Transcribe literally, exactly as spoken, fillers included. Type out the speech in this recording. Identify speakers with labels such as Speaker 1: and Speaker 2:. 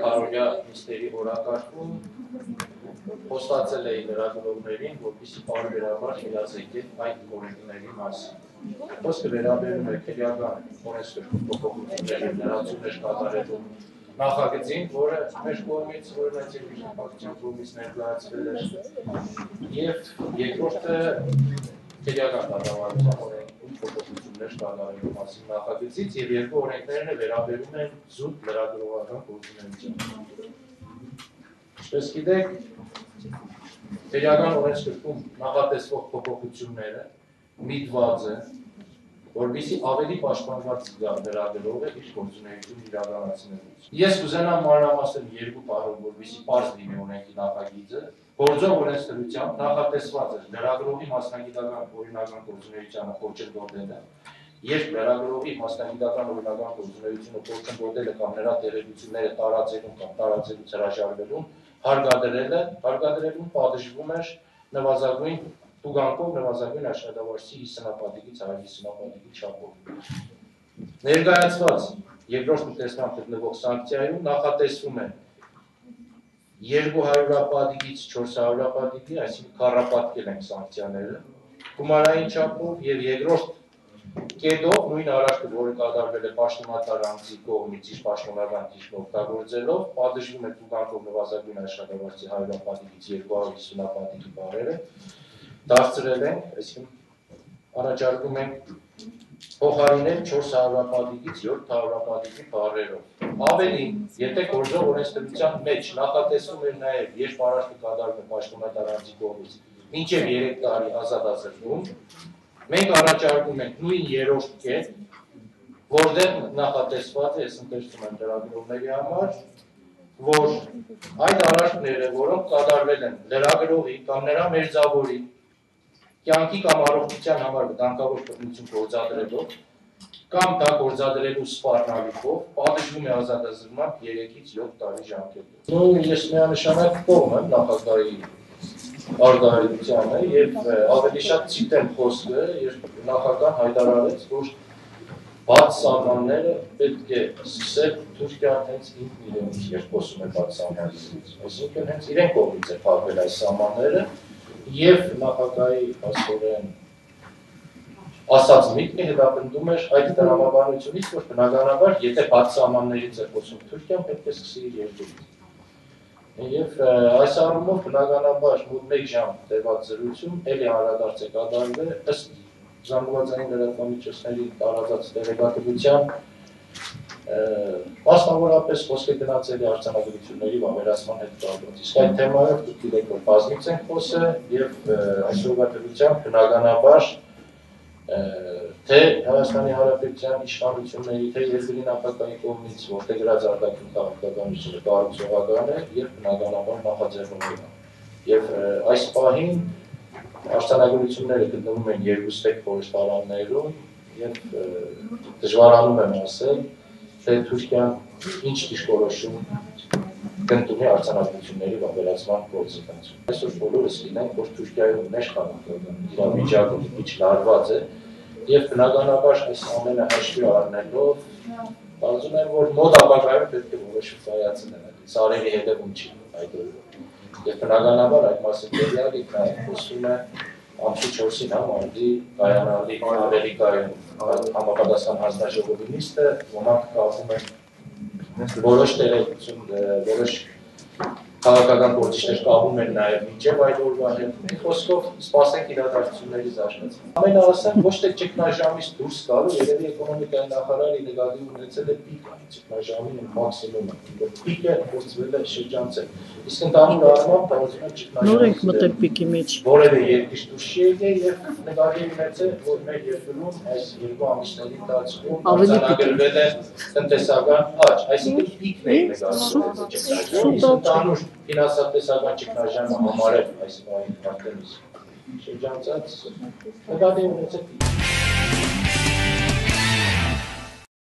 Speaker 1: Հարորյա նիստերի օրակարգում խոստացել էի լրագրողներին, որպեսզի պարբերաբար հիասթափվեն այդ օրենքների մասին։ Խոսքը վերաբերում է քրեական օրենսգրքի փոփոխությունների լրացումներ կատարելու նախագծին, որը մեր կողմից օրենսգիր իշխանության կողմից ներկայացվել է, եւ երկրորդը քրեական կառավարության օրենքում փոփոխություններ կատարելու մասին նախագծից, եւ երկու օրենքներն վերաբերում են զուտ լրագրողական գործունեությանը։ Ինչպես գիտեք, քրեական օրենսգրքում նախատեսվող փոփոխությունները միտված են, որպեսզի ավելի պաշտպանված զգա լրագրողը իր գործունեությունը իրականացնելուց։ Ես կուզենամ մանրամասն երկու բառով, որպեսզի պարզ լինի օրենքի նախագիծը, գործող օրենսդրությամբ նախատեսված է լրագրողի մասնագիտական օրինական գործունեությանը խոչընդոտելը, երբ լրագրողի մասնագիտական օրինական գործունեությունը խոչընդոտելը կամ նրա տեղեկությունները տարածելուն կամ տարածելուց հրաժարվելուն հարկադրելը, հարկադրելուն պատժվում էր նվազագույն տուգանքով նվազագույն աշխատավարձի հիսնապատիկից հայ հիսնապատիկի չափով։ Ներկայացված երկրորդ տեսման գտնվող սանկցիայում նախատեսվում է երկու հարյուրապատիկից չորս հարյուրապատիկի, այսինքն քառապատկել են սանկցիաները, գումարային չափով եւ երկրորդ կետով նույն արարքը, որը կատարվել է պաշտոնատար անձի կողմից իր պաշտոնական դիրքն օգտագործելով, պատժվում է տուգանքով նվազագույն աշխատավարձի հարյուրապատիկից երկու հարյուր հիսունապատիկի բարերը, դարձրել ենք, այսինքն առաջարկում ենք փոխարինել չորս հարյուրապատիկից յոթ հարյուրապատիկի բառերով։ Ավելին, եթե գործող օրենսդրության մեջ նախատեսվում էր նաև, երբ արարքը կատարվում է պաշտոնատար անձի կողմից, մինչև երեք տարի ազատազրկում, մենք առաջարկում ենք նույն երրորդ կետ, որտեղ նախատեսված է, ես ընթերցում եմ լրագրողների համար, որ այդ արարքները, որոնք կատարվել են լրագրողի կամ նրա մերձավորի կյանքի կամ առողջության համար վտանգավոր բռնություն գործադրելով կամ դա գործադրելու սպառնալիքով պատժվում է ազատազրկման երեքից յոթ տարի ժամկետով։ Նույն ես միանշանակ կողմ եմ նախագահի արտահայտությանը եւ ավելի շատ ցիտեմ խոսքը, երբ նախագահան հայտարարեց, որ բաց սահմանները պետք է սկսել Թուրքիան հենց ինքն իրենից, երբ խոսում է բաց սահմաններից, այսինքն հենց իրեն կողմից է փակվել այս սահմանները եւ նախագահի աստորեն ասած միտքը հետապնդում էր այդ տրամաբանությունից, որ բնականաբար, եթե բաց սահմաններից է խոսում Թուրքիան, պետք է սկսի իր երկրից։ Եվ այս առումով բնականաբար մոտ մեկ ժամ տևած զրույցում էլի անդրադարձ է կատարվել ըստ զանգվածային լրատվամիջոցների տարածած տեղեկատվության, մասնավորապես խոսք է գնացել արձանագրությունների վավերացման հետ կապված։ Իսկ այդ թեմայով դուք գիտեք, որ բազմից ենք խոսել եւ այսօրվա դրությամբ բնականաբար թե Հայաստանի Հանրապետության իշխանությունների, թե երկրի նախագահի կողմից որտեղ գրած արտաքին քաղաքականությունը կառուցողական է եւ բնականաբար նախաձեռնողական։ Եվ այս պահին արձանագրությունները գտնվում են երկու ստեկ խորհրդարաններում եւ դժվարանում եմ ասել, թե Թուրքիան ինչ դիրքորոշում կընդունի արձանագրությունների վավերացման գործընթացում։ Այսօր բոլորս գիտենք, որ Թուրքիայում ներքաղաքական իրավիճակը մի քիչ լարված է եւ բնականաբար այս ամենը հաշվի առնելով, կարծում եմ, որ մոտ ապագայում պետք է որոշում կայացնել, սարերի հետևում չի այդ օրը։ Եվ բնականաբար այդ մասին տեղյակ եք, խոսում է ամսի չորսին համարդի կայանալի Ամերիկայում համապատասխան հանձնաժողովի նիստը, ոմանք կապում են որոշ տեղեկություն, որոշ քաղաքական գործիչներ կապում են նաև մինչև այդ օրվա հետ։ Մի խոսքով սպասենք իրադարձությունների զարգացումը։ Ամենաասեն ոչ թե ճգնաժամից դուրս գալու, երևի էկոնոմիկայի նախարարի նկատի ունեցել է պիկ, ճգնաժամի մաքսիմումը, պիկը գործվել է շրջանցել։ Իսկ ընդհանուր առմամբ կարծում եմ ճգնաժամից որևէ երկիր դուրս չի եկել եւ նկատի ունեցել, որ մեր երկրում այս երկու ամիսների ընթացքում արձանագրվել է տնտեսական աճ, այսինքն պիկն է նկատի ֆինանսատեսական ճգնաժամը համարել այս պահին արդեն շրջանցած նկատի ունեցել